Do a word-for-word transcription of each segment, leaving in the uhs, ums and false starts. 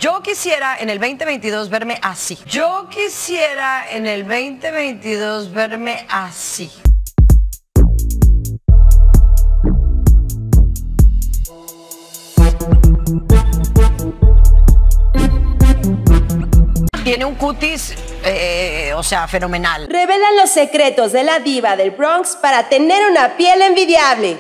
Yo quisiera en el veinte veintidós verme así. Yo quisiera en el veinte veintidós verme así. Tiene un cutis, eh, o sea, fenomenal. Revelan los secretos de la diva del Bronx para tener una piel envidiable.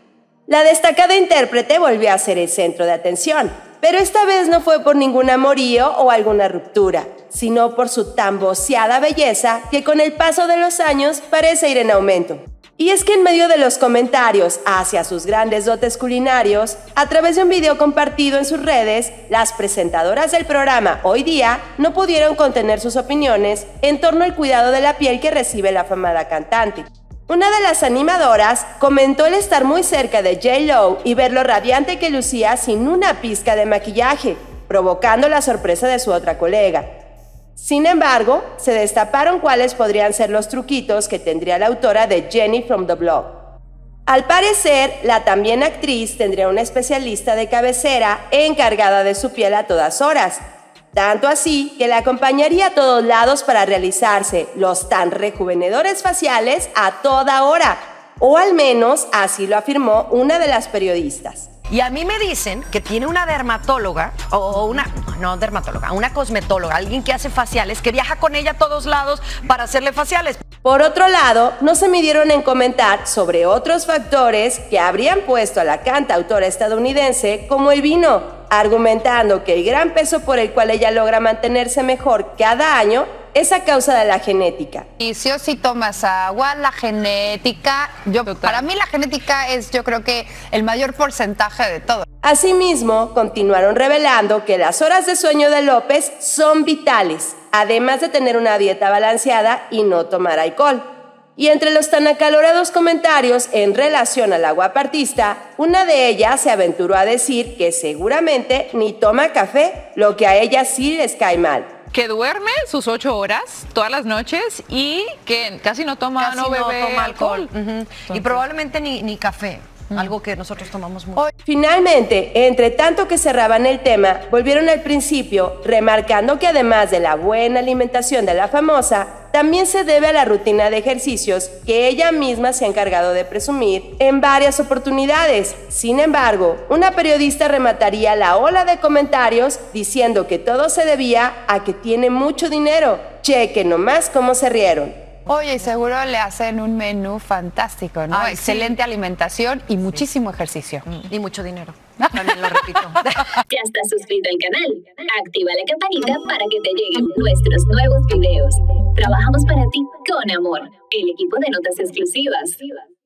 La destacada intérprete volvió a ser el centro de atención, pero esta vez no fue por ningún amorío o alguna ruptura, sino por su tan voceada belleza que con el paso de los años parece ir en aumento. Y es que en medio de los comentarios hacia sus grandes dotes culinarios, a través de un video compartido en sus redes, las presentadoras del programa Hoy Día no pudieron contener sus opiniones en torno al cuidado de la piel que recibe la afamada cantante. Una de las animadoras comentó el estar muy cerca de J Lo y ver lo radiante que lucía sin una pizca de maquillaje, provocando la sorpresa de su otra colega. Sin embargo, se destaparon cuáles podrían ser los truquitos que tendría la autora de Jenny from the Block. Al parecer, la también actriz tendría una especialista de cabecera encargada de su piel a todas horas, tanto así que la acompañaría a todos lados para realizarse los tan rejuvenedores faciales a toda hora, o al menos así lo afirmó una de las periodistas. Y a mí me dicen que tiene una dermatóloga, o una, no dermatóloga, una cosmetóloga, alguien que hace faciales, que viaja con ella a todos lados para hacerle faciales. Por otro lado, no se midieron en comentar sobre otros factores que habrían puesto a la cantautora estadounidense como el vino, argumentando que el gran peso por el cual ella logra mantenerse mejor cada año es a causa de la genética. Y si o si tomas agua, la genética, yo, para mí la genética es, yo creo que el mayor porcentaje de todo. Asimismo, continuaron revelando que las horas de sueño de López son vitales, además de tener una dieta balanceada y no tomar alcohol. Y entre los tan acalorados comentarios en relación a la guapa artista, una de ellas se aventuró a decir que seguramente ni toma café, lo que a ella sí les cae mal. Que duerme sus ocho horas todas las noches y que casi no toma, Casi no bebe no toma alcohol. alcohol. Uh-huh. Y probablemente ni, ni café, uh-huh. Algo que nosotros tomamos mucho. Finalmente, entre tanto que cerraban el tema, volvieron al principio, remarcando que además de la buena alimentación de la famosa, también se debe a la rutina de ejercicios que ella misma se ha encargado de presumir en varias oportunidades. Sin embargo, una periodista remataría la ola de comentarios diciendo que todo se debía a que tiene mucho dinero. Cheque nomás cómo se rieron. Oye, y seguro le hacen un menú fantástico, ¿no? Ay, excelente sí. alimentación y muchísimo ejercicio. Y mucho dinero. También lo repito. ¿Ya estás suscrito al canal? Activa la campanita para que te lleguen nuestros nuevos videos. Trabajamos para ti con amor. El equipo de Notas Exclusivas.